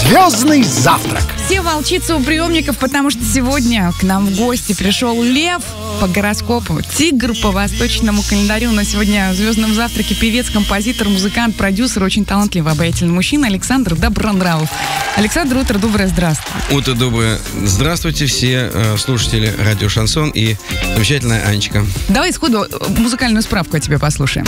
Звездный завтрак. Все волчицы у приемников, потому что сегодня к нам в гости пришел лев по гороскопу, тигр по восточному календарю. На сегодня в звездном завтраке певец, композитор, музыкант, продюсер, очень талантливый, обаятельный мужчина Александр Добронравов. Александр, утро доброе, здравствуй. Утро доброе. Здравствуйте все слушатели радио Шансон и замечательная Анечка. Давай сходу музыкальную справку о тебе послушаем.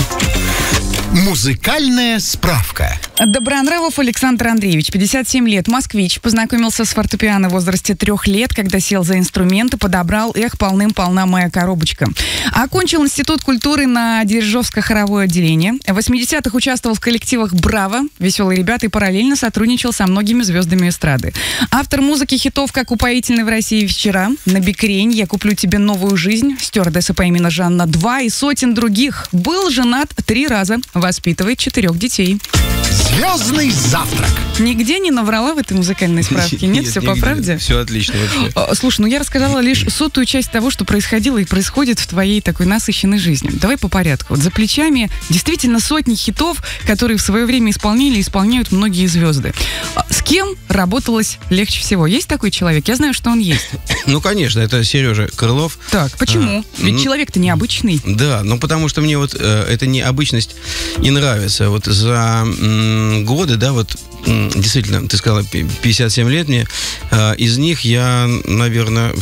Музыкальная справка. Добронравов Александр Андреевич, 57 лет, москвич. Познакомился с фортепиано в возрасте 3 лет, когда сел за инструменты, подобрал «Эх, полным-полна моя коробочка». Окончил Институт культуры на Дирижерско-хоровое отделение. В 80-х участвовал в коллективах «Браво», «Веселые ребята» и параллельно сотрудничал со многими звездами эстрады. Автор музыки хитов «Как упоительны в России вечера», «На бикрень», «Я куплю тебе новую жизнь», «Стюардесса по имени Жанна 2» и сотен других. Был женат 3 раза, воспитывает 4 детей. Звездный завтрак. Нигде не наврала в этой музыкальной справке? Нет, все по правде? Все отлично вообще. Слушай, я рассказала лишь 100-ю часть того, что происходило и происходит в твоей такой насыщенной жизни. Давай по порядку. Вот за плечами действительно сотни хитов, которые в свое время исполнили и исполняют многие звезды. С кем работалось легче всего? Есть такой человек? Я знаю, что он есть. Ну, конечно, это Сережа Крылов. Так, почему? Ведь человек-то необычный. Да, потому что мне вот эта необычность и нравится. Вот за годы, да, вот действительно, ты сказала, 57 лет мне. Из них я, наверное,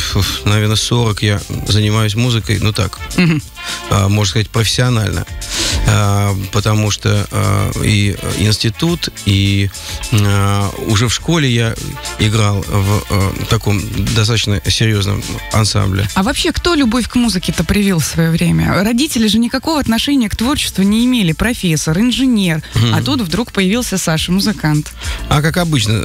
40 я занимаюсь музыкой, ну так, можно сказать, профессионально. Потому что и институт, и уже в школе я играл в таком достаточно серьезном ансамбле. А вообще, кто любовь к музыке-то привил в свое время? Родители же никакого отношения к творчеству не имели. Профессор, инженер. А тут вдруг появился Саша, музыкант. А как обычно,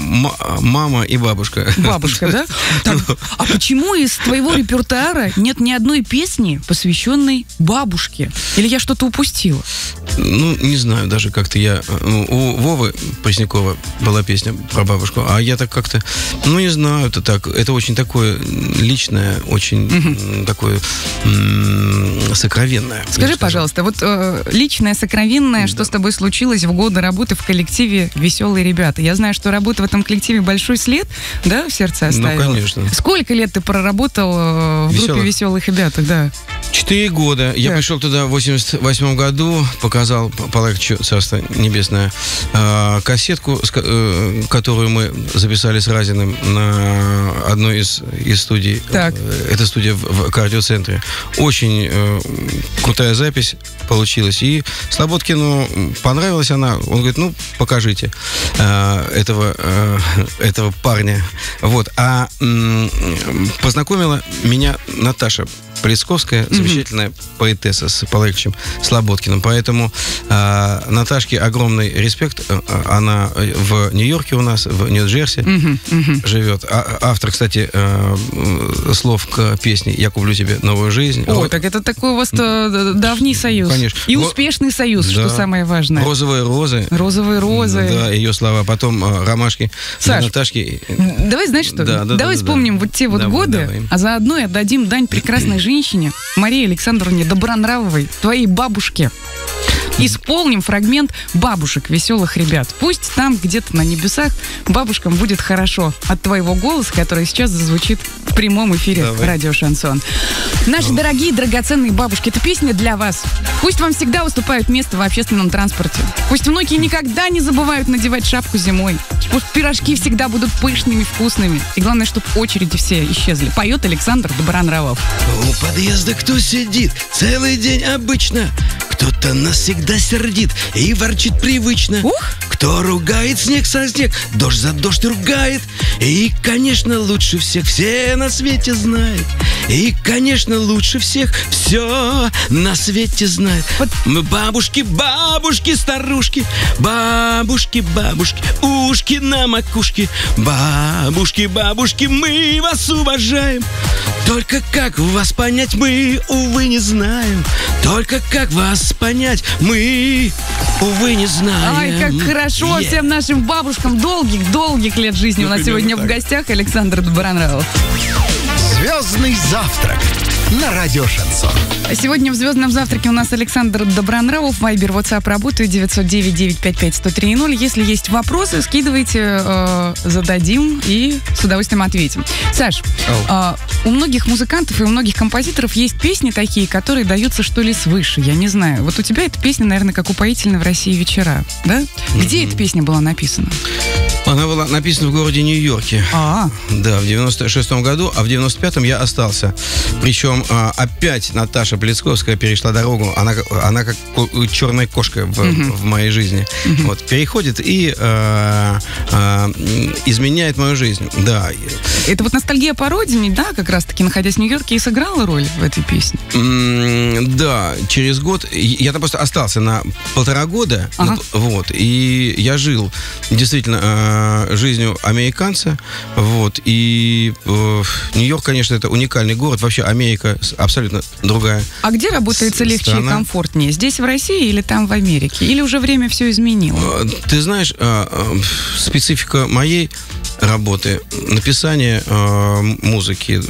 мама и бабушка. Бабушка, да? Так, а почему из твоего репертуара нет ни одной песни, посвященной бабушке? Или я что-то упустила? Ну, не знаю, даже как-то я... У Вовы Преснякова была песня про бабушку, а я так как-то... Ну, не знаю, это так. Это очень такое личное, очень такое сокровенное. Скажи, пожалуйста, вот личное, сокровенное, что с тобой случилось в годы работы в коллективе «Веселые ребята»? Я знаю, что работа в этом коллективе большой след, да, в сердце оставила? Ну, конечно. Сколько лет ты проработал в группе «Веселых ребят», да? 4 года. Я пришел туда в 88 году, показал Палачу, царство небесное, кассетку, которую мы записали с Разиным на одной из студий. Так. Это студия в кардиоцентре. Очень крутая запись получилась. И Слободкину понравилась она. Он говорит, ну, покажите этого парня. Вот. А познакомила меня Наташа Полесковская, замечательная поэтесса с Палачем Слободкиным. Поэтому Наташке огромный респект. Она в Нью-Йорке у нас, в Нью-Джерси живет. Автор, кстати, слов к песне «Я куплю тебе новую жизнь». О, так это такой у вас давний союз. Конечно. И успешный союз, да. Что самое важное. «Розовые розы». «Розовые розы». Да, ее слова. Потом «Ромашки». Саш, Наташки. Давай, знаешь что? Давай вспомним вот те вот годы, давай. А заодно и отдадим дань прекрасной женщине Марии Александровне Добронравовой, твоей бабушке. Исполним фрагмент «Бабушек веселых ребят». Пусть там, где-то на небесах, бабушкам будет хорошо от твоего голоса, который сейчас зазвучит в прямом эфире радио Шансон. Наши дорогие, драгоценные бабушки, эта песня для вас. Пусть вам всегда уступают место в общественном транспорте. Пусть внуки никогда не забывают надевать шапку зимой. Пусть пирожки всегда будут пышными, вкусными. И главное, чтобы очереди все исчезли. Поет Александр Добронравов. У подъезда кто сидит целый день обычно? Кто-то нас всегда сердит и ворчит привычно. Кто ругает снег со снег, дождь за дождь ругает. И, конечно, лучше всех все на свете знает. И, конечно, лучше всех все на свете знает. Мы бабушки, бабушки, старушки, бабушки, бабушки, ушки на макушке. Бабушки, бабушки, мы вас уважаем. Только как вас понять мы, увы, не знаем. Только как вас понять мы, увы, не знаем. Ай, как хорошо всем нашим бабушкам. Долгих лет жизни. У нас сегодня в гостях Александр Добронравов. Звездный завтрак на радио «Шансон». Сегодня в «Звездном завтраке» у нас Александр Добронравов. Вайбер, WhatsApp работает 909-955-1030. Если есть вопросы, скидывайте, зададим и с удовольствием ответим. Саш, у многих музыкантов и у многих композиторов есть песни такие, которые даются, что ли, свыше. Я не знаю. Вот у тебя эта песня, наверное, как «Упоительны в России вечера». Да? Где эта песня была написана? Она была написана в городе Нью-Йорке. Да, в 96-м году, а в 95-м я остался. Причем опять Наташа Плесковская перешла дорогу. Она как черная кошка в моей жизни. Вот, переходит и изменяет мою жизнь. Да. Это вот ностальгия по родине, да, как раз-таки, находясь в Нью-Йорке, и сыграла роль в этой песне? Да, через год. Я там просто остался на 1,5 года. Вот, и я жил действительно жизнью американца. Вот, и Нью-Йорк, конечно, это уникальный город. Вообще Америка абсолютно другая. А где работается легче и комфортнее? Здесь, в России, или там, в Америке? Или уже время все изменило? Ты знаешь, специфика моей работы, написание музыки,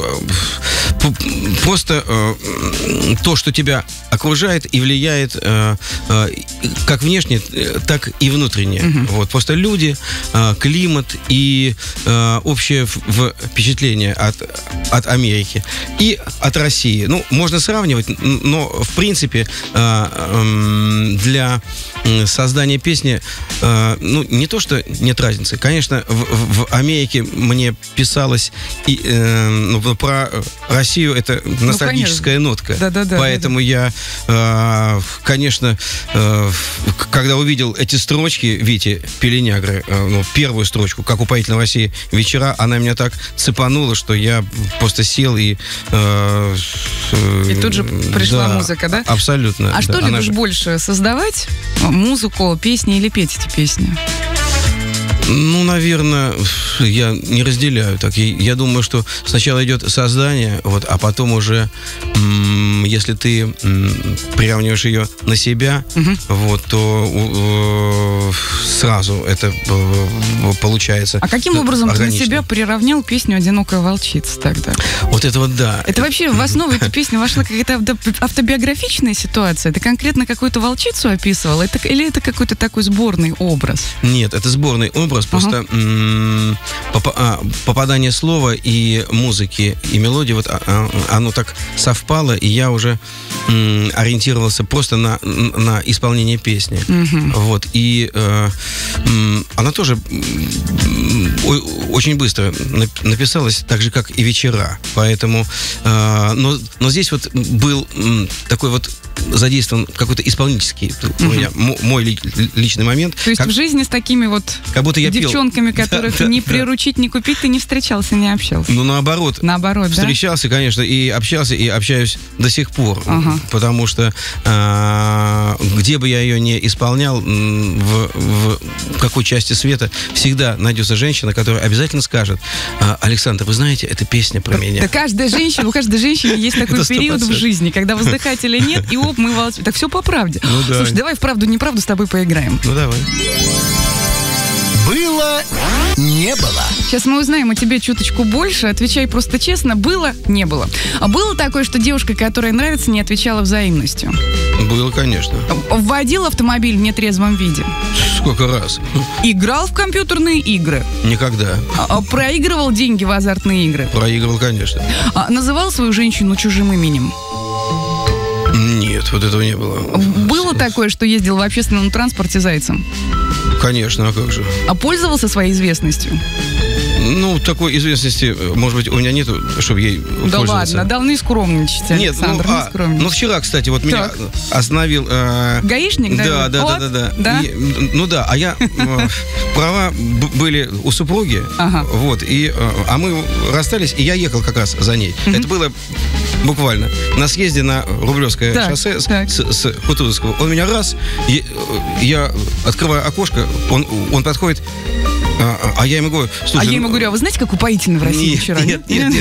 просто то, что тебя окружает и влияет как внешне, так и внутренне. Вот, просто люди, климат и общее впечатление от Америки и от России. Ну, можно сравнивать, но в принципе для создания песни, ну, не то, что нет разницы. Конечно, в Америке мне писалось и, про Россию это ностальгическая нотка. Поэтому я, конечно, когда увидел эти строчки Вити Пеленягры, первую строчку, как «Упоительны в России вечера», она меня так цепанула, что я просто сел и... И тут же пришла музыка, да? Абсолютно. А что любишь больше, создавать музыку, песни или петь эти песни? Ну, наверное, я не разделяю так. Я думаю, что сначала идет создание, вот, а потом уже, если ты приравниваешь ее на себя, вот, то сразу это получается. А каким образом ты на себя приравнял песню «Одинокая волчица» тогда? Вот это вот да. Это вообще в основу этой песни вошла какая-то автобиографичная ситуация? Ты конкретно какую-то волчицу описывал? Или это какой-то такой сборный образ? Нет, это сборный образ. Просто попадание слова и музыки, и мелодии, вот оно так совпало, и я уже ориентировался просто на исполнение песни. Вот, и она тоже очень быстро написалась, так же, как и «Вечера». Поэтому, но здесь вот был такой вот задействован какой-то исполнительский у меня, мой личный момент. То есть в жизни с такими вот как будто я девчонками, которых ни приручить, ни купить, ты не встречался, не общался? Ну, наоборот. Наоборот, да? Встречался, конечно, и общался, и общаюсь до сих пор. Потому что где бы я ее не исполнял, в какой части света, всегда найдется женщина, которая обязательно скажет: Александр, вы знаете, это песня про меня. Да, каждая женщина, у каждой женщины есть такой период в жизни, когда воздыхателя нет, и оп, мы волчим. Так все по правде. Слушай, давай в правду-неправду с тобой поиграем. Ну, давай. Было, не было. Сейчас мы узнаем о тебе чуточку больше. Отвечай просто честно. Было, не было. А было такое, что девушка, которая нравится, не отвечала взаимностью? Было, конечно. Водил автомобиль в нетрезвом виде? Сколько раз? Играл в компьютерные игры? Никогда. Проигрывал деньги в азартные игры? Проигрывал, конечно. Называл свою женщину чужим именем? Нет, вот этого не было. Было такое, что ездил в общественном транспорте зайцем? Конечно, а как же? А пользовался своей известностью? Ну, такой известности, может быть, у меня нету, чтобы ей да пользоваться. Ладно, не скромничать, Александр, не скромничать. Ну, вчера, кстати, вот меня остановил... Гаишник, да? Да. А я... Права были у супруги, вот, а мы расстались, и я ехал как раз за ней. Это было буквально на съезде на Рублевское шоссе с Кутузовского. Он меня раз, я открываю окошко, он подходит: А я ему говорю, слушай... А я ему говорю, а вы знаете, как упоительны в России вчера? Нет.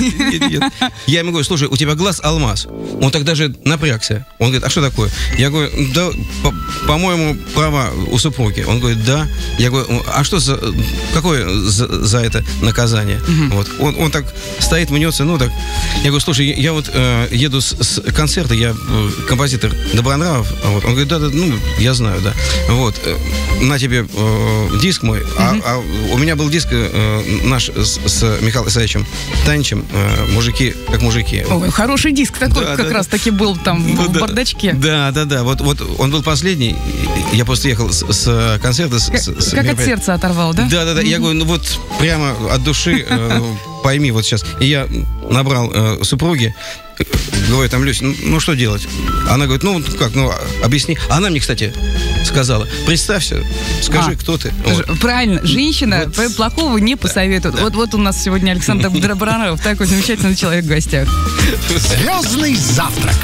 Я ему говорю, слушай, у тебя глаз алмаз. Он тогда же напрягся. Он говорит, а что такое? Я говорю, да, по-моему, права у супруги. Он говорит, да. Я говорю, а что какое за это наказание? Вот. Он так стоит, мнется, ну так. Я говорю, слушай, я вот еду с концерта, я композитор Добронравов. Вот. Он говорит, да, ну, я знаю, да. Вот. На тебе диск мой. А у меня был диск наш с Михаилом Исаевичем Таничем «Мужики как мужики». Ой, хороший диск такой, да, как раз таки был там в бардачке. Да. Вот он был последний. Я просто ехал с концерта. Как от сердца оторвал, да? Да. Я говорю, ну вот прямо от души пойми вот сейчас. И я набрал супруги. Говорю, там, Люсь, ну что делать? Она говорит, ну как, ну объясни. Она мне, кстати, сказала, представься, скажи, кто ты. Вот. Правильно, женщина вот. Плохого не посоветует. Да. Вот у нас сегодня Александр Добронравов, такой замечательный человек в гостях. Звездный завтрак.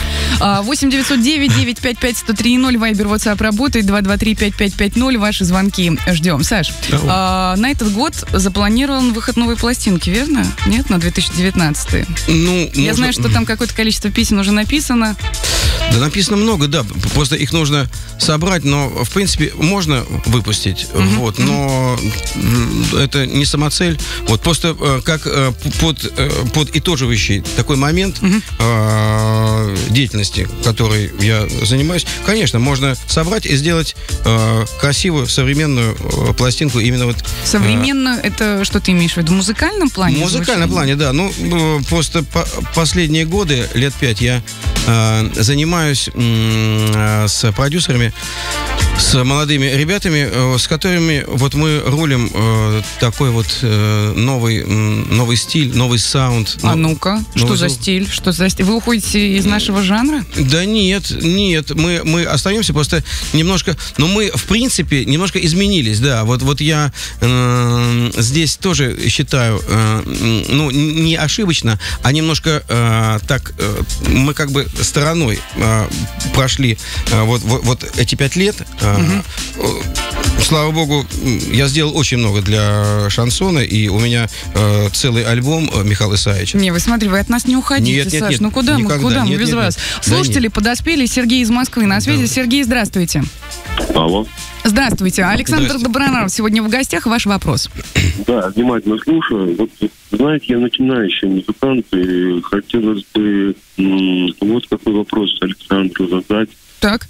8-909-955-1030, Вайбер, WhatsApp работает, 223-5550, ваши звонки ждем. Саш, на этот год запланирован выход новой пластинки, верно? Нет, на 2019? Ну, я знаю, что там какое-то количество песен уже написано. Да, написано много, да. Просто их нужно собрать, но, в принципе, можно выпустить. Вот, но это не самоцель. Вот, просто как подытоживающий такой момент деятельности, которой я занимаюсь, конечно, можно собрать и сделать красивую, современную пластинку именно вот... Современную, это что ты имеешь в виду? В музыкальном плане? В музыкальном плане, да. Ну, просто последние годы, лет 5, я занимаюсь с продюсерами, с молодыми ребятами, с которыми вот мы рулим такой вот новый стиль, новый саунд. А ну-ка, что за стиль? Вы уходите из нашего жанра? Да нет, мы остаемся просто немножко, но мы, в принципе, немножко изменились, да. Вот я здесь тоже считаю, ну, не ошибочно, а немножко так, мы как бы стороной прошли вот эти 5 лет. Слава богу, я сделал очень много для шансона, и у меня целый альбом Михаила Исаевича. Не, вы смотри, вы от нас не уходите, Саш. Ну куда мы без вас? Слушатели подоспели, Сергей из Москвы на связи. Сергей, здравствуйте. Алло. Здравствуйте. Александр Добронравов сегодня в гостях. Ваш вопрос. Да, внимательно слушаю. Вот, знаете, я начинающий музыкант, и хотелось бы вот какой вопрос Александру задать. Так.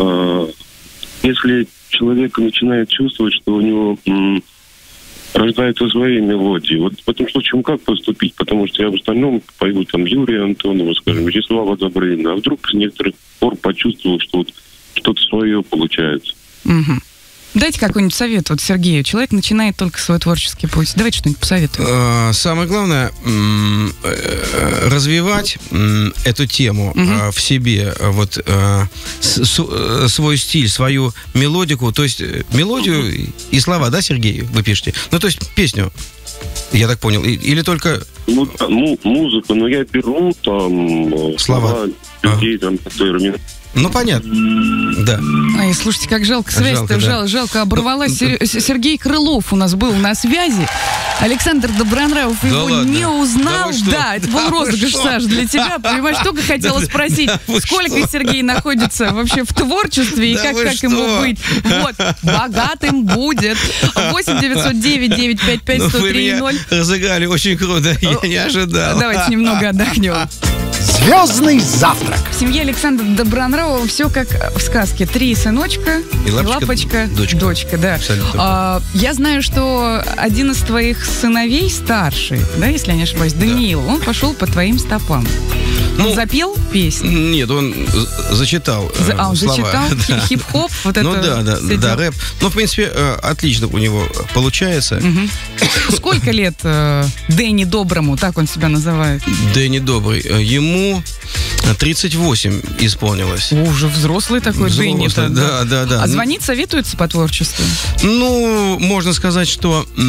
Если человек начинает чувствовать, что у него рождаются свои мелодии, вот в этом случае как поступить? Потому что я в остальном пою там Юрия Антонова, скажем, Вячеслава Добрынина, а вдруг с некоторых пор почувствовал, что вот что-то свое получается. Угу. Дайте какой-нибудь совет вот Сергею. Человек начинает только свой творческий путь. Давайте что-нибудь посоветуем. Самое главное развивать эту тему в себе, вот свой стиль, свою мелодику, то есть мелодию и слова, да, Сергей, вы пишете? Ну, то есть песню, я так понял, или только... Ну, музыку, но я беру там слова людей, там, которые... Ну, понятно, да. Ай, слушайте, как жалко связь-то, жалко оборвалась. Сергей Крылов у нас был на связи. Александр Добронравов его не узнал. Да, это был розыгрыш, Саш, для тебя. Понимаешь, только хотела спросить, сколько Сергей находится вообще в творчестве и как ему быть. Вот, богатым будет. 8-909-955-1030. Вы меня разыграли очень круто, я не ожидал. Давайте немного отдохнем. Звездный завтрак. В семье Александра Добронравова все как в сказке. 3 сыночка и лапочка, дочка, да. Я знаю, что один из твоих сыновей старший, да, если я не ошибаюсь, Даниил, он пошел по твоим стопам. Он запел песню? Нет, он зачитал слова. Зачитал хип-хоп, вот это. Ну да, рэп. Ну, в принципе, отлично у него получается. Сколько лет Дэнни Доброму, так он себя называет? Дэнни Добрый. Ему 38 исполнилось. Уже взрослый такой Дэнни-то. Да. А звонит, советуется по творчеству? Ну, можно сказать, что у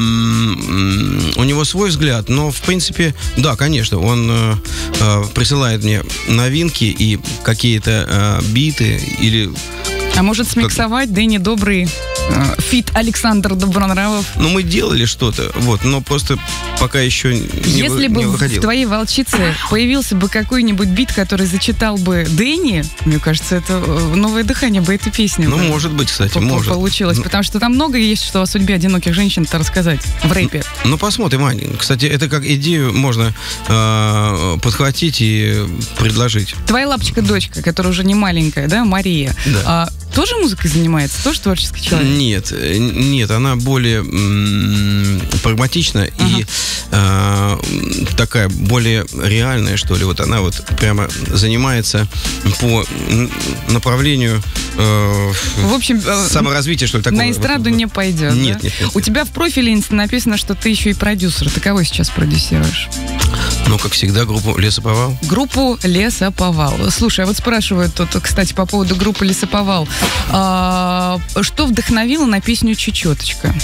него свой взгляд, но, в принципе, да, конечно, он присылает мне новинки и какие-то биты или А может смиксовать Дэнни Добрый, фит Александр Добронравов? Ну, мы делали что-то, вот, но просто пока еще не Если бы выходило. в твоей «Волчице» появился бы какой-нибудь бит, который зачитал бы Дэнни, мне кажется, это новое дыхание бы этой песни. Ну, бы может быть, кстати, может. Получилось, потому что там много есть, что о судьбе одиноких женщин-то рассказать в рэпе. Ну, посмотрим, Ань. Кстати, это как идею можно подхватить и предложить. Твоя лапочка-дочка, которая уже не маленькая, да, Мария, Да. тоже музыкой занимается? Тоже творческий человек? Нет, она более прагматична и такая более реальная, что ли. Вот она вот прямо занимается по направлению в общем, саморазвития, что ли, такого. На эстраду не пойдет. Нет, да? нет. У тебя в профиле написано, что ты еще и продюсер. Ты кого сейчас продюсируешь? Ну, как всегда, группу «Лесоповал». Группу «Лесоповал». Слушай, а вот спрашивают тут, кстати, по поводу группы «Лесоповал». Что вдохновило на песню «Чечеточка»?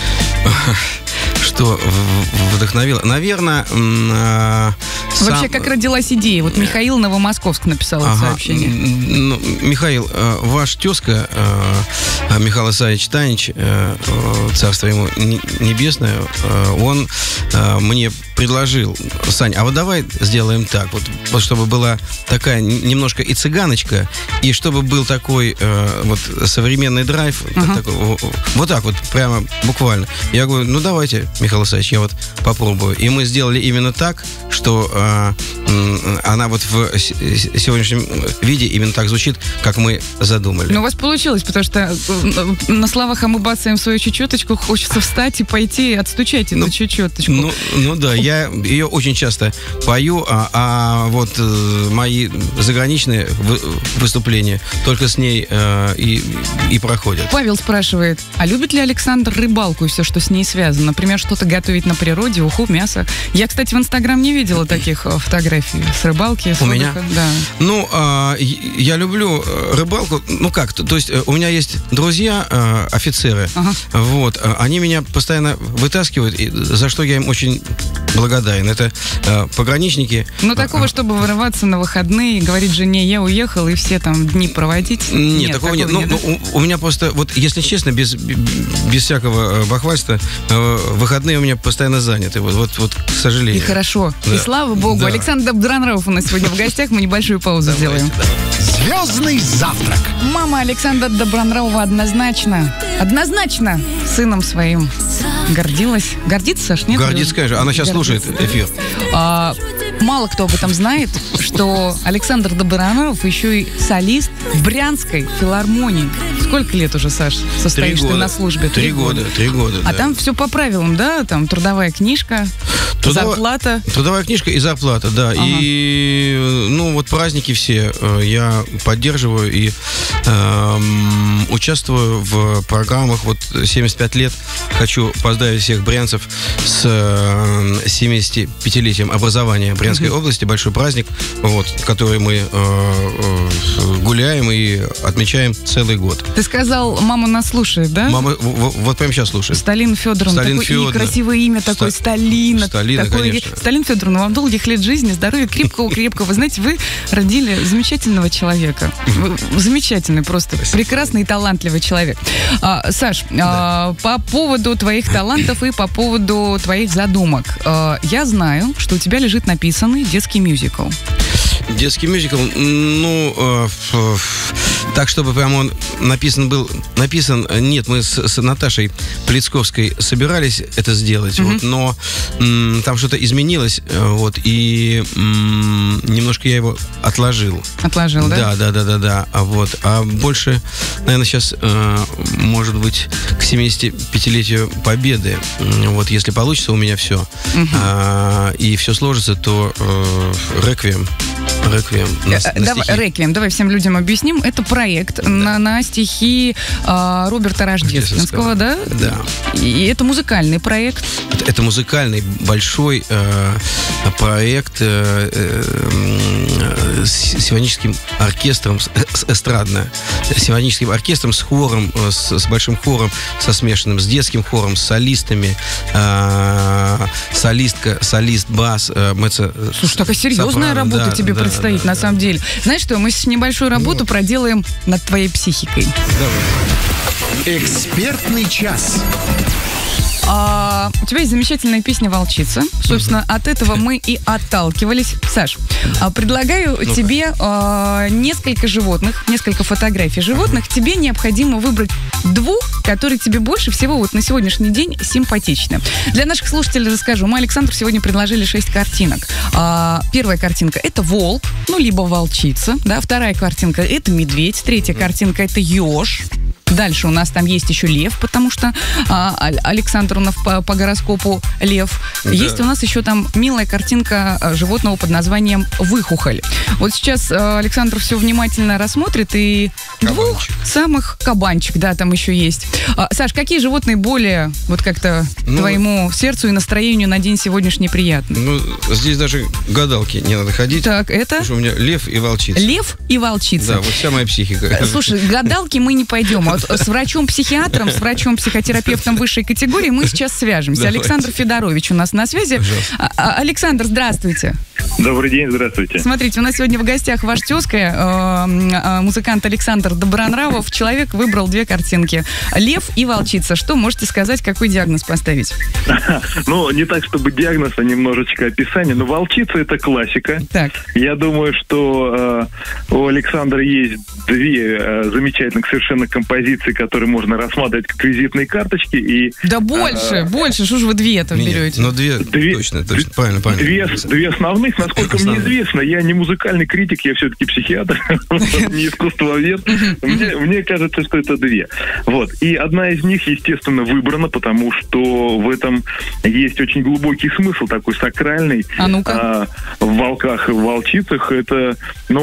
Что вдохновило? Наверное, вообще, как родилась идея? Вот Михаил Новомосковск написал это сообщение. Ну, Михаил, ваш тезка, Михаил Исаевич Танич, царство ему небесное, он мне предложил: Сань, а вот давай сделаем так, вот чтобы была такая немножко и цыганочка, и чтобы был такой вот современный драйв, такой, вот так вот, прямо буквально. Я говорю, ну давайте, Михаил Исаевич, я вот попробую. И мы сделали именно так, что она вот в сегодняшнем виде именно так звучит, как мы задумали. Ну, у вас получилось, потому что на словах «а мы бацаем свою чечеточку», хочется встать и пойти и отстучать эту чечеточку. Ну да, я ее очень часто пою, а вот мои заграничные выступления только с ней и проходят. Павел спрашивает, а любит ли Александр рыбалку и все, что с ней связано? Например, что-то готовить на природе, уху, мясо. Я, кстати, в Инстаграм не видела таких фотографий с рыбалки. С у меня? Да. Ну, я люблю рыбалку. Ну как, то есть у меня есть друзья, офицеры, вот, они меня постоянно вытаскивают, за что я им очень благодарен. Это пограничники. Ну, такого, чтобы вырываться на выходные и говорить жене, я уехал, и все там дни проводить? Нет, такого нет. Ну, у меня просто, вот, если честно, без всякого бахвальства, выходные у меня постоянно заняты. Вот, к сожалению. И хорошо. Да. И слава богу. Да. Александр Добронравов у нас сегодня в гостях. Мы небольшую паузу сделаем. Звездный завтрак. Мама Александра Добронравова однозначно сыном своим гордилась. Гордится, Саш, нет? Гордится, конечно. Она сейчас слушает эфир. Мало кто об этом знает, что Александр Добронравов еще и солист Брянской филармонии. Сколько лет уже, Саш, состоишь ты на службе? 3 года. А там все по правилам, да? Там трудовая книжка, зарплата. Трудовая книжка и зарплата, да. И, ну, вот праздники все я поддерживаю и участвую в программах. Вот 75 лет. Хочу поздравить всех брянцев с 75-летием образования Брянской области. Большой праздник, вот, который мы гуляем и отмечаем целый год. Ты сказал, мама нас слушает, да? Мама вот прямо сейчас слушает. Сталина Федоровна. Такое красивое имя такое, Сталина, конечно. Сталина Федоровна, вам долгих лет жизни, здоровья, крепкого. Вы знаете, вы родили замечательного человека. Замечательный просто. Спасибо. Прекрасный и талантливый человек. Саш, по поводу твоих талантов и по поводу твоих задумок. Я знаю, что у тебя лежит написанный детский мюзикл. Детский мюзикл, ну, так, чтобы прямо он написан, нет, мы с Наташей Плицковской собирались это сделать, вот, но там что-то изменилось, вот, и немножко я его отложил. Отложил, да? Да, вот, а больше, наверное, сейчас, может быть, к 75-летию Победы, вот, если получится у меня все, и все сложится, то «Реквием». «Реквием». Давай всем людям объясним. Это проект на стихи Роберта Рождественского, да? Да. И это музыкальный проект. Это музыкальный большой проект с симфоническим оркестром, эстрадно, симфоническим оркестром с хором, с большим хором, со смешанным, с детским хором, с солистами, солистка, солист, бас. Слушай, такая серьезная работа тебе предстоит. предстоит, на самом деле. Знаешь что, мы сейчас небольшую работу проделаем над твоей психикой. Экспертный час. У тебя есть замечательная песня «Волчица». Собственно, от этого мы и отталкивались. Саш, предлагаю тебе несколько животных, несколько фотографий животных. Тебе необходимо выбрать двух, которые тебе больше всего вот на сегодняшний день симпатичны. Для наших слушателей расскажу. Мы Александру сегодня предложили 6 картинок. Первая картинка – это волк, ну, либо волчица. Да? Вторая картинка – это медведь. Третья картинка – это еж. Дальше у нас там есть еще лев, потому что Александр у нас по гороскопу лев. Да. Есть у нас еще там милая картинка животного под названием выхухоль. Вот сейчас Александр все внимательно рассмотрит и двух самых кабанчик, да, там еще есть. Саш, какие животные более вот как-то твоему сердцу и настроению на день сегодняшний приятны? Ну, здесь даже гадалки не надо ходить. Так, это? Потому что у меня лев и волчица. Лев и волчица. Да, вот вся моя психика. Слушай, гадалки мы не пойдем. Вот с врачом-психиатром, с врачом-психотерапевтом высшей категории мы сейчас свяжемся. Давайте. Александр Федорович у нас на связи. Александр, здравствуйте. Добрый день, здравствуйте. Смотрите, у нас сегодня в гостях ваш тезка, музыкант Александр Добронравов. Человек выбрал 2 картинки. Лев и волчица. Что можете сказать, какой диагноз поставить? Ну, не так, чтобы диагноз, а немножечко описание. Но волчица — это классика. Так. Я думаю, что у Александра есть 2 замечательных совершенно композиции, которые можно рассматривать как визитные карточки. И, да больше, что же вы 2-то берете? Ну, 2 точно, правильно. 2 основных, насколько мне известно. Я не музыкальный критик, я все-таки психиатр, не искусствовед. Мне кажется, что это 2. Вот. И одна из них, естественно, выбрана, потому что в этом есть очень глубокий смысл, такой сакральный. А ну-ка. В волках и в волчицах. Это,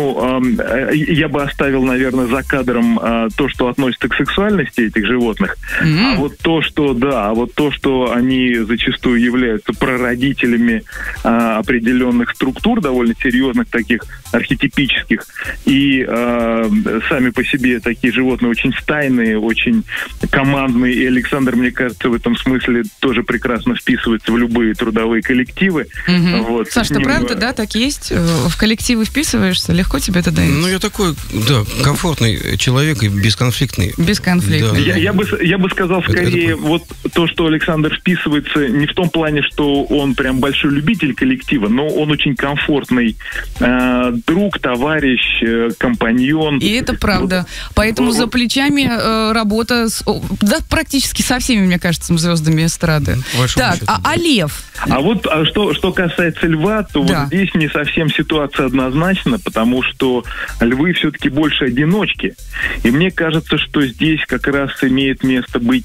я бы оставил, наверное, за кадром то, что относится к сексуальности этих животных. А вот то, что они зачастую являются прародителями определенных структур, довольно серьезных, таких архетипических, и сами по себе такие животные очень стайные, очень командные, и Александр, мне кажется, в этом смысле тоже прекрасно вписывается в любые трудовые коллективы. Вот. Саш, ты правда, да, так есть? В коллективы вписываешься? Легко тебе это дается? Ну, я такой, да, комфортный человек и бесконфликтный. Бесконфликтный. Да. Я бы сказал, скорее, вот то, что Александр вписывается не в том плане, что он прям большой любитель коллектива, но он очень комфортный друг, товарищ, компаньон. И это правда. Поэтому за плечами работа практически со всеми, мне кажется, звездами эстрады. Так, а лев? Что касается льва, то вот здесь не совсем ситуация однозначна, потому что львы все-таки больше одиночки. И мне кажется, что здесь как раз имеет место быть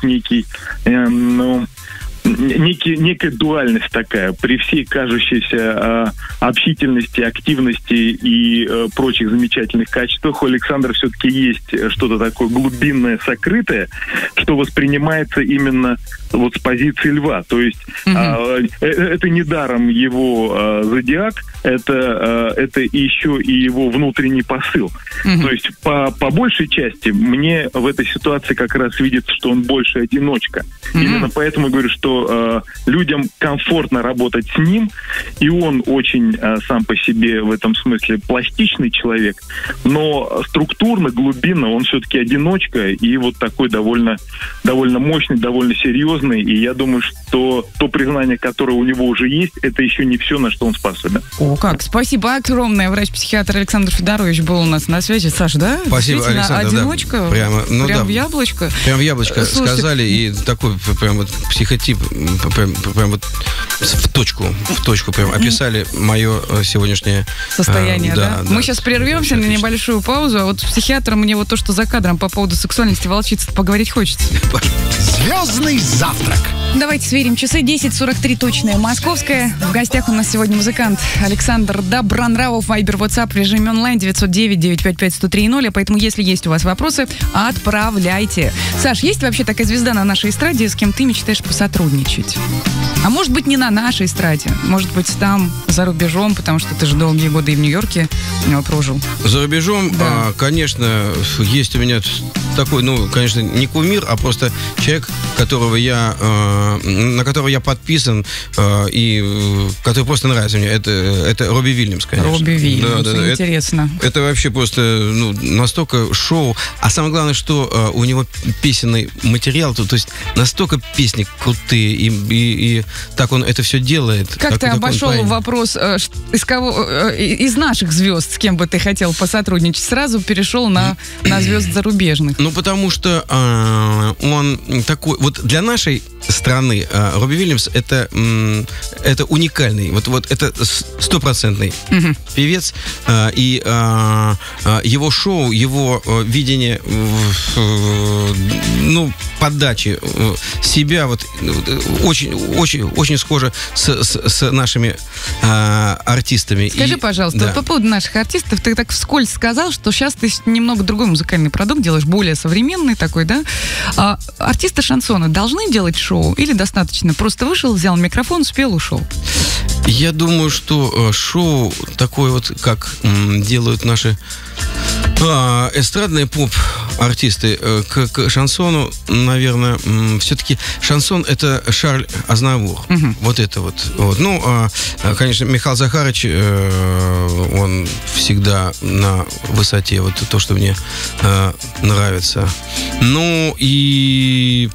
некая дуальность такая. При всей кажущейся общительности, активности и прочих замечательных качествах у Александра все-таки есть что-то такое глубинное, сокрытое, что воспринимается именно вот с позиции льва. То есть это недаром его зодиак, это еще и его внутренний посыл. То есть по большей части мне в этой ситуации как раз видится, что он больше одиночка. Именно поэтому говорю, что людям комфортно работать с ним, и он очень сам по себе в этом смысле пластичный человек, но структурно, глубинно он все-таки одиночка, и вот такой довольно мощный, довольно серьезный, и я думаю, что то признание, которое у него уже есть, это еще не все, на что он способен. О, как! Спасибо огромное. Врач-психиатр Александр Федорович был у нас на связи. Саша, да? Спасибо, Александр. Одиночка? Да. Прям в яблочко? Прям в яблочко. Слушайте, сказали, и такой прям вот психотип, прям вот в точку прям описали мое сегодняшнее состояние, да? Мы сейчас прервемся на небольшую паузу, а вот с психиатром мне вот то, что за кадром по поводу сексуальности волчицы поговорить хочется. Звездный завтрак. Давайте сверим часы. 10:43 точное московское. В гостях у нас сегодня музыкант Александр Добронравов. Вайбер, WhatsApp в режиме онлайн 909-955-1030. Поэтому, если есть у вас вопросы, отправляйте. Саш, есть вообще такая звезда на нашей эстраде, с кем ты мечтаешь посотрудничать? А может быть, не на нашей эстраде. Может быть, там, за рубежом, потому что ты же долгие годы и в Нью-Йорке прожил. За рубежом, да. Конечно, есть у меня такой, конечно, не кумир, а просто человек, которого я на которого я подписан, и который просто нравится мне, это Робби Вильямс, конечно. Робби Вильямс, интересно. Это вообще просто настолько шоу. А самое главное, что у него песенный материал, то есть настолько песни крутые, и так он это все делает. Как ты обошел вопрос, из наших звезд, с кем бы ты хотел посотрудничать, сразу перешел на звезд зарубежных? Ну, потому что он такой... Вот для нашей страны Робби Вильямс это уникальный, вот это стопроцентный певец, и его шоу, его видение подачи себя вот очень схоже с нашими артистами. Скажи, пожалуйста, по поводу наших артистов, ты так вскользь сказал, что сейчас ты немного другой музыкальный продукт делаешь, более современный такой, да? Артисты шансона должны делать шоу или достаточно просто вышел, взял микрофон, спел, ушел? Я думаю, что шоу такое вот, как делают наши эстрадные поп-артисты, к шансону, наверное, все-таки шансон — это Шарль Азнавур. Вот это вот. Ну, конечно, Михаил Захарович, он всегда на высоте, вот то, что мне нравится. Ну, и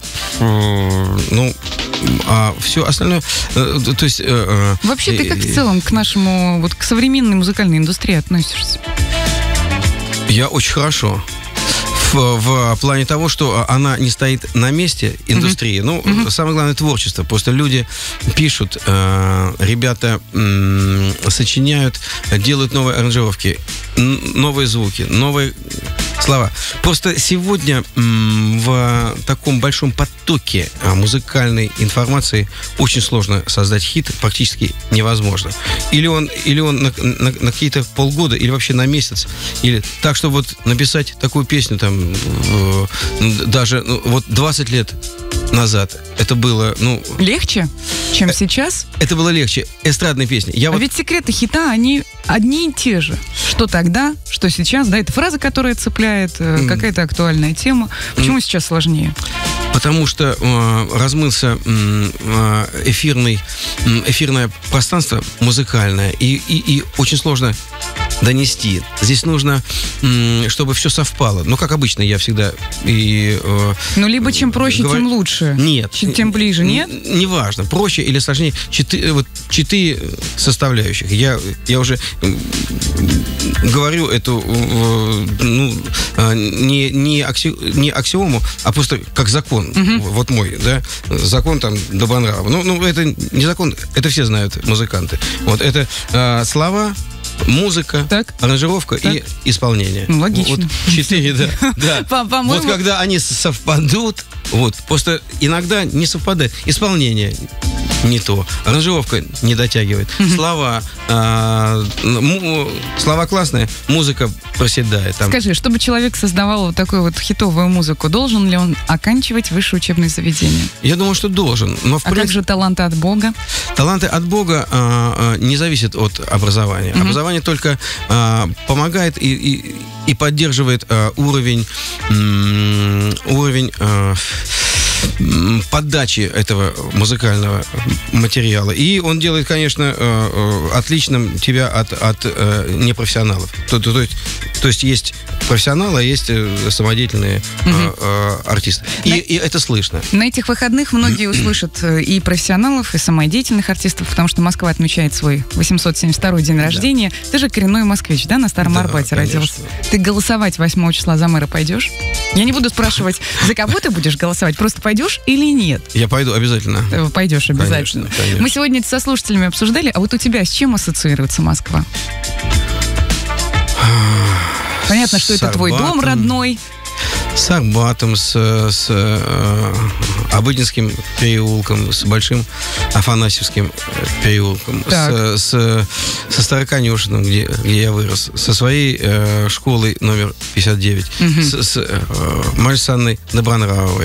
а все остальное, то есть... Вообще, ты как в целом к нашему, вот к современной музыкальной индустрии относишься? Я очень хорошо. В плане того, что она не стоит на месте, индустрии. Ну, самое главное — творчество. Просто люди пишут, ребята сочиняют, делают новые аранжировки, новые звуки, новые слова. Просто сегодня в таком большом потоке музыкальной информации очень сложно создать хит, практически невозможно. Или он на какие-то полгода, или вообще на месяц, или так, чтобы вот написать такую песню там даже вот 20 лет назад это было, легче, чем сейчас? Это было легче. Эстрадные песни. Ведь секреты хита, они одни и те же. Что тогда, что сейчас, да, это фраза, которая цепляет, какая-то актуальная тема. Почему сейчас сложнее? Потому что размылся эфирное пространство музыкальное, и очень сложно донести. Здесь нужно, чтобы все совпало. Ну, как обычно, я всегда либо чем проще, тем лучше. Нет. Тем ближе, нет? Неважно, проще или сложнее. 4 составляющих. Я уже говорю эту не аксиому, а просто как закон. Вот мой, да, закон там Добронравова. Это не закон, это все знают музыканты. Вот это слова, музыка, аранжировка и исполнение. Логично. Вот 4, да. Вот когда они совпадут, просто иногда не совпадает. Исполнение не то, аранжировка не дотягивает. Слова классные, музыка проседает. Скажи, чтобы человек создавал вот такую вот хитовую музыку, должен ли он оканчивать высшее учебное заведение? Я думаю, что должен. Как же таланты от Бога? Таланты от Бога не зависят от образования. Образование только помогает и поддерживает уровень подачи этого музыкального материала. И он делает, конечно, отличным тебя от непрофессионалов. То есть есть профессионалы, а есть самодеятельные артисты. И это слышно. На этих выходных многие услышат и профессионалов, и самодеятельных артистов, потому что Москва отмечает свой 872-й день рождения. Ты же коренной москвич, да, на Старом Арбате родился? Ты голосовать 8 числа за мэра пойдешь? Я не буду спрашивать, за кого ты будешь голосовать, просто пойдешь или нет? Я пойду обязательно. Пойдешь обязательно. Конечно. Мы сегодня это со слушателями обсуждали, а вот у тебя с чем ассоциируется Москва? Понятно, что это твой дом родной. С Арбатом, с Обыденским переулком, с Большим Афанасьевским переулком, со Староконюшиным, где я вырос, со своей школой номер 59, с Марьей Александровной Добронравовой,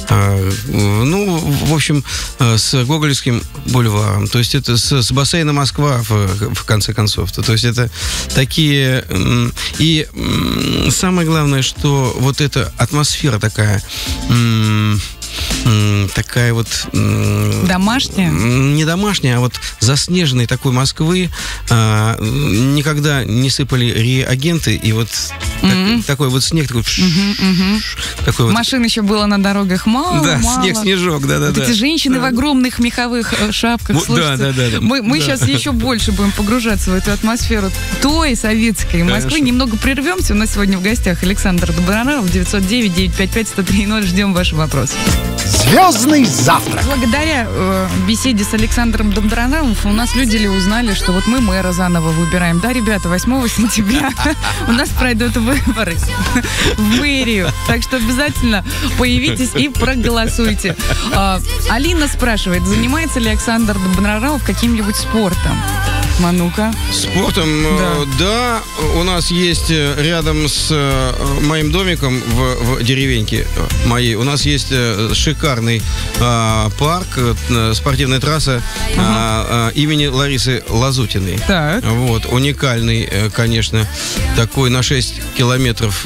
в общем, с Гоголевским бульваром, то есть это с бассейна Москва, в конце концов. То есть это такие... И самое главное, что вот эта атмосфера такая такая вот... Домашняя? Не домашняя, а вот заснеженной такой Москвы. Никогда не сыпали реагенты, и вот такой вот снег, такой... такой вот... Машин еще было на дорогах мало. Да, снег-снежок, да-да-да. Эти женщины в огромных меховых шапках, слушайте. Да. Мы сейчас еще больше будем погружаться в эту атмосферу той советской Москвы. Конечно. Немного прервемся. У нас сегодня в гостях Александр Добронравов, 909-955-103103. Ждем ваши вопросы. Звездный завтрак. Благодаря беседе с Александром Добронравовым у нас люди узнали, что вот мы мэра заново выбираем. Да, ребята, 8 сентября у нас пройдут выборы в мэрию. Так что обязательно появитесь и проголосуйте. Алина спрашивает, занимается ли Александр Добронравов каким-нибудь спортом? Ну-ка. Спортом, да, у нас есть рядом с моим домиком в деревеньке моей, у нас есть шикарный парк, спортивная трасса имени Ларисы Лазутиной. Так. Вот, уникальный, конечно, такой на 6 километров,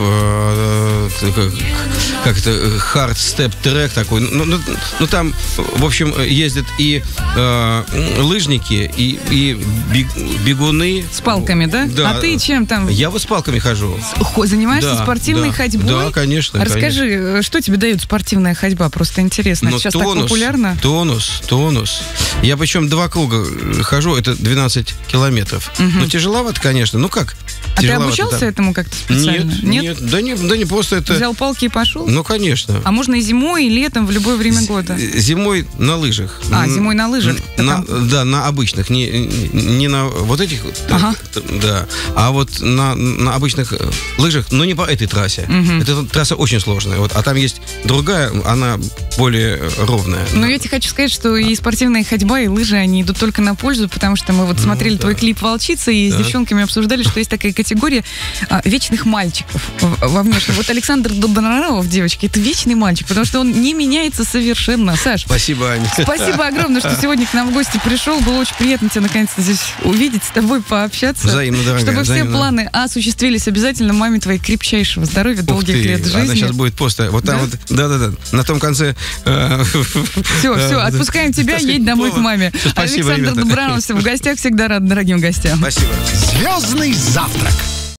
как это, hard step трек такой. Ну, там, в общем, ездят и лыжники, и бегуны. С палками, да? Да. А ты чем там? Я вот с палками хожу. Занимаешься спортивной ходьбой? Да, конечно. Расскажи, что тебе дает спортивная ходьба? Просто интересно. Ну, сейчас так популярно? Тонус. Я причем 2 круга хожу, это 12 километров. Ну, тяжеловато, конечно. Ну как? А ты обучался этому как-то специально? Нет. Да не просто это... Взял палки и пошел? Ну, конечно. А можно и зимой, и летом, в любое время года? Зимой на лыжах. Зимой на лыжах? Да, на обычных. Не на вот этих, да, а вот на обычных лыжах, но не по этой трассе. Эта трасса очень сложная. Вот, а там есть другая, она более ровная. Но я тебе хочу сказать, что и спортивная ходьба, и лыжи, они идут только на пользу, потому что мы вот смотрели твой клип «Волчица» и с девчонками обсуждали, что есть такая категория вечных мальчиков во внешнем. Вот Александр Добронравов, девочки, это вечный мальчик, потому что он не меняется совершенно. Саш, спасибо, Аня. Спасибо огромное, что сегодня к нам в гости пришел. Было очень приятно тебя наконец-то здесь увидеть, с тобой пообщаться. Взаимно, дорогая. Чтобы все планы осуществились, обязательно маме твоей крепчайшего здоровья, долгих лет жизни. Она сейчас будет просто вот там вот, да, на том конце. Все, отпускаем тебя, едь домой к маме. Спасибо, Александр Добронравов в гостях, всегда рад дорогим гостям. Спасибо. Звездный завтрак.